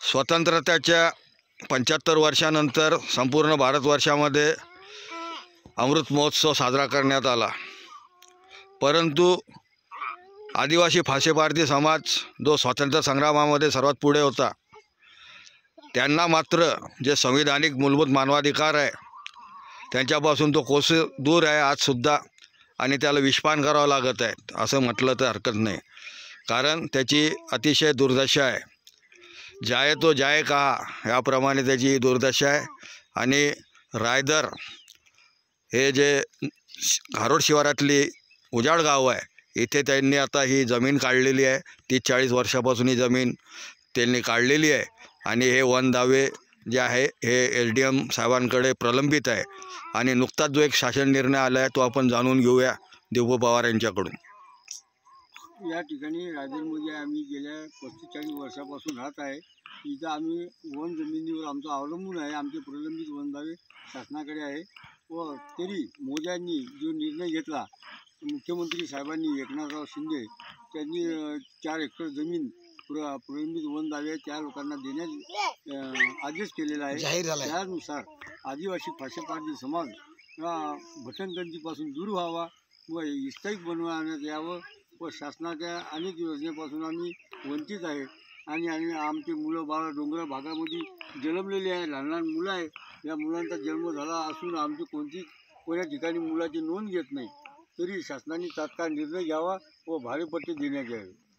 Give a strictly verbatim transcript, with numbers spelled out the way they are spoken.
स्वातंत्र्याच्या पंच्याहत्तर वर्षानंतर संपूर्ण भारतवर्षामध्ये अमृत महोत्सव साजरा करण्यात आला, परंतु आदिवासी फासेपारधी समाज जो स्वातंत्र्य संग्रामामध्ये सर्वात पुढे होता, त्यांना मात्र जे संविधानिक मूलभूत मानवाधिकार आहे त्यांच्यापासून तो कोस दूर आहे आजसुद्धा, आणि त्याला विषपान करावं लागत आहे असं म्हटलं तर हरकत नाही. कारण त्याची अतिशय दुर्दशा आहे. जाये तो जाये कहा याप्रमाणे त्याची दुर्दशा आहे. आणि रायदर हे जे घारोड शिवारातली उजाड गाव आहे, इथे त्यांनी आता ही जमीन काढलेली आहे. तीस चाळीस वर्षापासून ही जमीन त्यांनी काढलेली आहे आणि हे वन दावे जे आहे हे एस डी एम साहेबांकडे प्रलंबित आहे. आणि नुकताच जो एक शासन निर्णय आला आहे तो आपण जाणून घेऊया देवू पवार यांच्याकडून. या ठिकाणी रायदरमध्ये आम्ही गेल्या पस्तीस चाळीस वर्षापासून राहत आहे. इथं आम्ही वन जमिनीवर आमचं अवलंबून आहे. आमचे प्रलंबित वन दावे शासनाकडे आहे व तरी मोजांनी जो निर्णय घेतला, मुख्यमंत्री साहेबांनी एकनाथराव शिंदे त्यांनी चार एकर जमीन प्र प्रलंबित वन दावे त्या लोकांना देण्यास आदेश केलेला आहे. त्यानुसार आदिवासी फासेपारधी समाज हा भटकंतीपासून दूर व्हावा व स्थायिक बनवण्यात यावं व शासनाच्या अनेक योजनेपासून आम्ही वंचित आहे. आणि आणि आमचे मुलं बाळ डोंगराळ भागामध्ये जन्मलेले आहे, लहान लहान मुलं आहे. या मुलांचा जन्म झाला असून आमची कोणती कोण्या ठिकाणी मुलाची नोंद घेत नाही. तरी शासनाने तात्काळ निर्णय घ्यावा व भाडेपट्टे देण्यात यावे.